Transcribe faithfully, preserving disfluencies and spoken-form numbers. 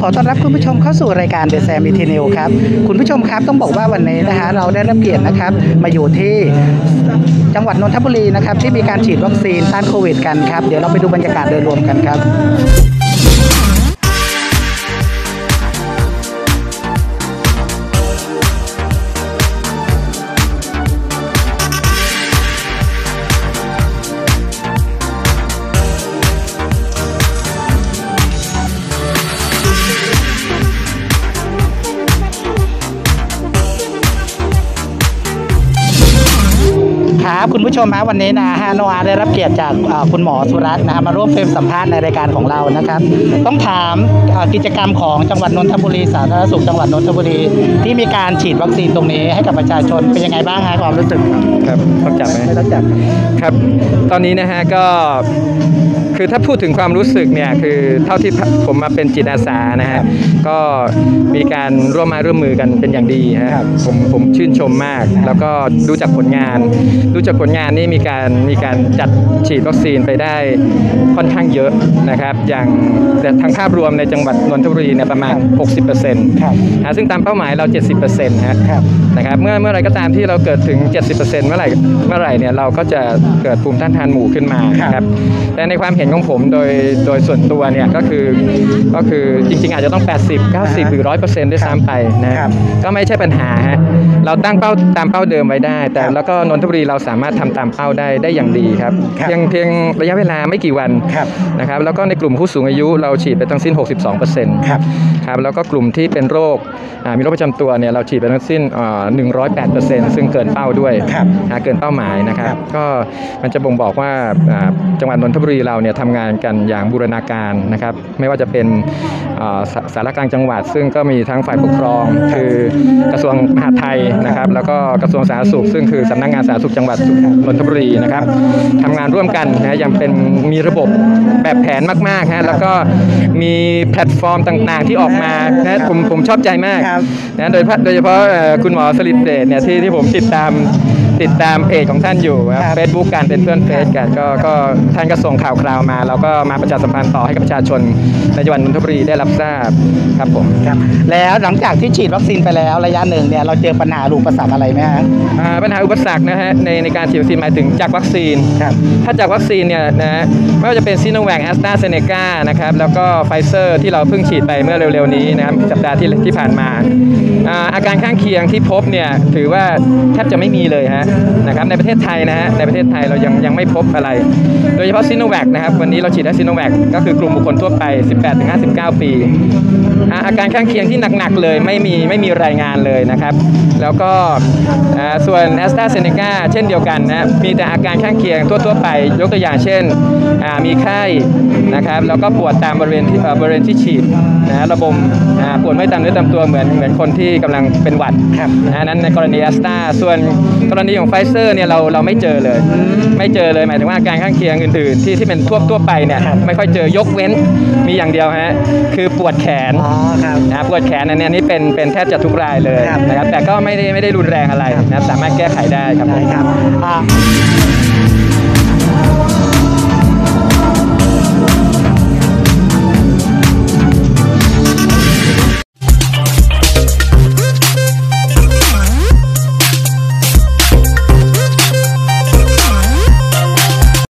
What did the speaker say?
อต้อนรับคุณผู้ชมเข้าสู่รายการ The Sam อี ที News ครับคุณผู้ชมครับต้องบอกว่าวันนี้นะฮะเราได้รับเกียรตินะครับมาอยู่ที่จังหวัดนนทบุรีนะครับที่มีการฉีดวัคซีนต้านโควิดกันครับเดี๋ยวเราไปดูบรรยากาศโดยรวมกันครับครับคุณผู้ชมฮะวันนี้นะฮะโนอาได้รับเกียรติจากคุณหมอสุรัตน์นะฮะมาร่วมเฟรมสัมภาษณ์ในรายการของเรานะครับต้องถามกิจกรรมของจังหวัดนนทบุรีสาธารณสุขจังหวัดนนทบุรีที่มีการฉีดวัคซีนตรงนี้ให้กับประชาชนเป็นยังไงบ้างฮะความรู้สึกครับต้องจับไหมไม่ต้องจับครับตอนนี้นะฮะก็คือถ้าพูดถึงความรู้สึกเนี่ยคือเท่าที่ผมมาเป็นจิตอาสานะฮะก็มีการร่วมมาร่วมมือกันเป็นอย่างดีฮะผมผมชื่นชมมากแล้วก็ดูจากผลงานดูจากผลงานนี่มีการมีการจัดฉีดวัคซีนไปได้ค่อนข้างเยอะนะครับอย่างแต่ทางภาพรวมในจังหวัดนนทบุรีเนี่ยประมาณ หกสิบเปอร์เซ็นต์ ครับซึ่งตามเป้าหมายเรา เจ็ดสิบเปอร์เซ็นต์ ฮะนะครับเมื่อเมื่อไรก็ตามที่เราเกิดถึง เจ็ดสิบเปอร์เซ็นต์ เมื่อไหร่เมื่อไหร่เนี่ยเราก็จะเกิดภูมิต้านทานหมู่ขึ้นมาครับแต่ในความเห็นของผมโดยโดยส่วนตัวเนี่ยก็คือก็คือจริงๆอาจจะต้องแปดสิบ เก้าสิบหรือ หนึ่งร้อยเปอร์เซ็นต์ ด้วยซ้ำไปนะครับก็ไม่ใช่ปัญหาฮะเราตั้งเป้าตามเป้าเดิมไว้ได้แต่แล้วก็นนทบุรีเราสามารถทำตามเป้าได้ได้อย่างดีครับเพียงเพียงระยะเวลาไม่กี่วันนะครับแล้วก็ในกลุ่มผู้สูงอายุเราฉีดไปทั้งสิ้น หกสิบสองเปอร์เซ็นต์ ครับครับแล้วก็กลุ่มที่เป็นโรคมีโรคประจำตัวเนี่ยเราฉีดไปทั้งสิ้นหนึ่งร้อยแปดเปอร์เซ็นต์ซึ่งเกินเป้าด้วยเกินเป้าหมายนะครับก็มันจะบ่งบอกว่าจังหวัดนนทบุรีเราเนี่ยทำงานกันอย่างบูรณาการนะครับไม่ว่าจะเป็นสารกลางจังหวัดซึ่งก็มีทั้งฝ่ายปกครองคือกระทรวงมหาดไทยนะครับแล้วก็กระทรวงสาธารณสุขซึ่งคือสำนักงานสาธารณสุขจังหวัดนนทบุรีนะครับทำงานร่วมกันนะยังเป็นมีระบบแบบแผนมากๆฮะแล้วก็มีแพลตฟอร์มต่างๆที่ออกมานะผมผมชอบใจมากนะโดยโดยเฉพาะคุณหมอสลิดเดชเนี่ยที่ที่ผมติดตามติดตามเพจของท่านอยู่เฟซบุ๊กการเป็นเพื่อนเฟซกันก็ก็ท่านก็ส่งข่าวคราวมาแล้วก็มาประชาสัมพันธ์ต่อให้กับประชาชนในจังหวัดนนทบุรีได้รับทราบครับผมครับแล้วหลังจากที่ฉีดวัคซีนไปแล้วระยะหนึ่งเนี่ยเราเจอปัญหาอุปสรรคอะไรไหมฮะปัญหาอุปสรรคนะฮะในในการฉีดวัคซีนหมายถึงจากวัคซีนถ้าจากวัคซีนเนี่ยนะไม่ว่าจะเป็นซีโนแวคแอสตราเซเนกานะครับแล้วก็ไฟเซอร์ที่เราเพิ่งฉีดไปเมื่อเร็วๆนี้นะครับสัปดาห์ที่ที่ผ่านมาอาการข้างเคียงที่พบเนี่ยถือว่าแทบจะไม่มีเลยฮะนะครับในประเทศไทยนะฮะในประเทศไทยเรายังยังไม่พบอะไรโดยเฉพาะซีโนแวคนะครับวันนี้เราฉีดได้ซีโนแวคก็คือกลุ่มบุคคลทั่วไป สิบแปดถึงห้าสิบเก้า ปีอาการข้างเคียงที่หนักๆเลยไม่มีไม่มีรายงานเลยนะครับแล้วก็ส่วนแอสตราเซเนกาเช่นเดียวกันนะมีแต่อาการข้างเคียงทั่วๆไปยกตัวอย่างเช่นมีไข้นะครับแล้วก็ปวดตามบริเวณที่บริเวณที่ฉีดนะระบมปวดไม่ตามเนื้อตามตัวเหมือนเหมือนคนที่กำลังเป็นหวัดนะนั้นในกรณีแอสตราส่วนกรณีของไฟเซอร์เนี่ยเราเราไม่เจอเลยไม่เจอเลยหมายถึงว่าอาการข้างเคียงอื่นๆที่ที่เป็นทั่วทั่วไปเนี่ยไม่ค่อยเจอยกเว้นมีอย่างเดียวฮะคือปวดแขนนะปวดแขนอันนี้เป็นเป็นแทบจะทุกรายเลยนะครับแต่ก็ไม่ได้ไม่ได้รุนแรงอะไรนะครับสามารถแก้ไขได้ครับ